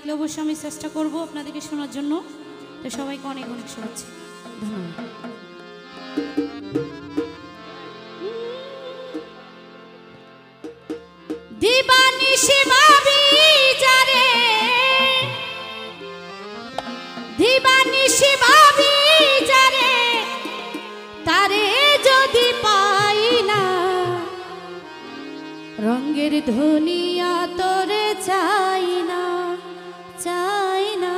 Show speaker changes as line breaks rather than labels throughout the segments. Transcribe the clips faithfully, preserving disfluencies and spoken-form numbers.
থাকলে অবশ্যই আমি চেষ্টা করব আপনাদেরকে শোনার জন্য। তো সবাইকে অনেক অনেক শুভেচ্ছা, ধন্যবাদ। দিবানিশি ভাবি যারে, দিবানিশি ভাবি যারে, তারে যদি পাই না, রঙের দুনিয়া তোরে চাই না, চাই না,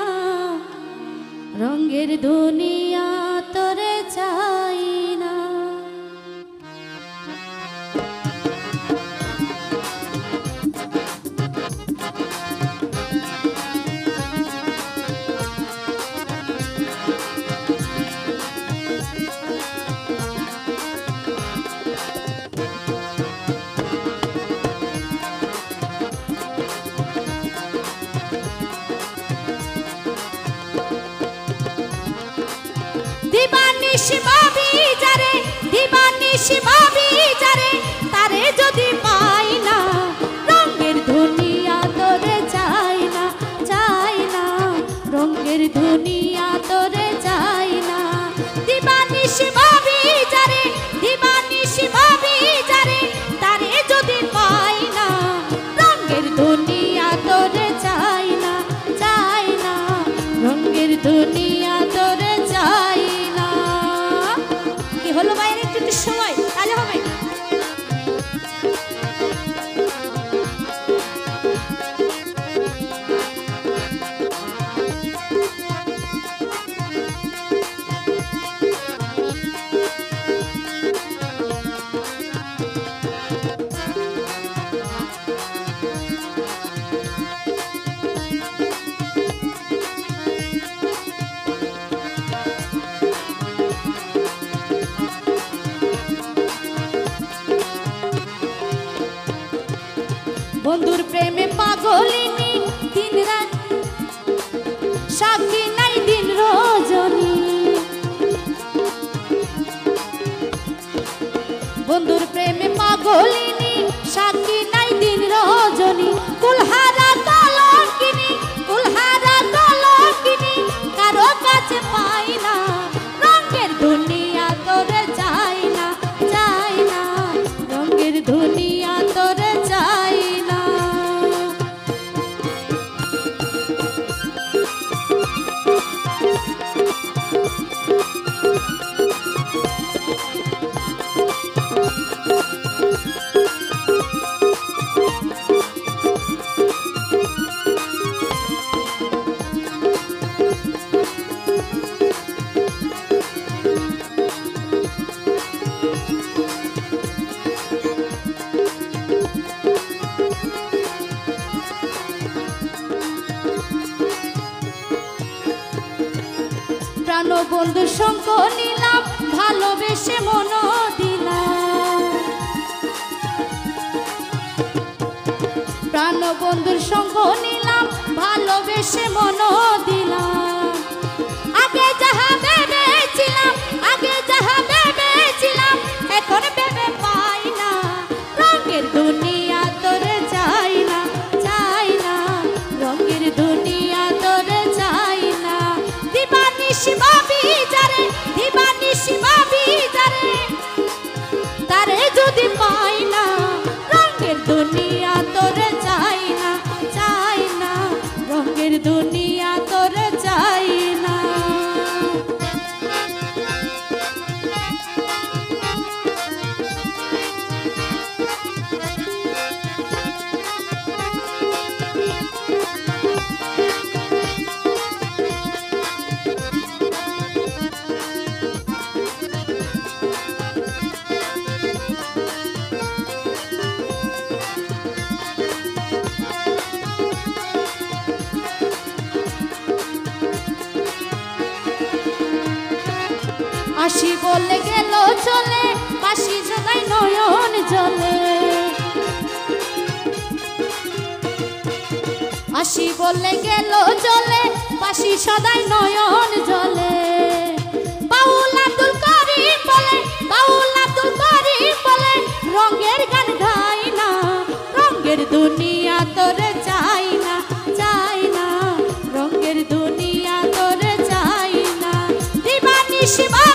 রঙের দুনিয়া তোরে চাই না। দিবানিশি ভাবি যারে, দিবানিশি ভাবি যারে, তারে যদি পাই না, রঙের দুনিয়া তোরে চাই না, চাই না, রঙের দুনিয়া তোরে চাই না। দিবানিশি ভাবি যারে, দিবানিশি ভাবি যারে, তারে যদি পাই না, রঙের দুনিয়া তোরে চাই না, চাই না, রঙের দুনিয়া তোরে চাই না। কি হলো বাইরে একটু সময় তাহলে হবে। বন্ধুর প্রেমে পাগলিনী, দিন রাত সাক্ষী নাই দিন রজনী, বন্ধুর প্রেমে পাগলিনী, সাক্ষী নাই দিন রজনী। কুলহারা কলঙ্কিনী, কুলহারা কলঙ্কিনী, কারো কাছে পাই না, রঙের দুনিয়া তোরে চাই না, চাই না, রঙের দুনিয়া তোরে চাই না। প্রাণ বন্ধুর সঙ্গ নিলাম, ভালোবেসে মন দিলাম, প্রাণ বন্ধুর সঙ্গ নিলাম, ভালোবেসে মন দিলাম। আগে যাহা ভেবেছিলাম, আগে যাহা ভেবেছিলাম, এখন ভেবে পাই না, রঙের দুনিয়া তোরে চাই না, চাই না, রঙের দুনিয়া তোরে চাই না। দিবানিশি ভাবি যারে, দিবানিশি ভাবি যারে, তারে যদি পাই না, রঙের দুনিয়া তোরে চাই না, চাই না, রঙের দুনিয়া তোরে চাই না। আসি বলে গেল চলে, বাসি সদাই নয়ন জলে, আসি বলে গেল চলে, বাসি সদাই নয়ন জলে। বাউল আব্দুল করিম বলে, বাউল আব্দুল করিম বলে, রঙের গান গাই না, রঙের দুনিয়া তোরে চাই না, চাই না, নিশি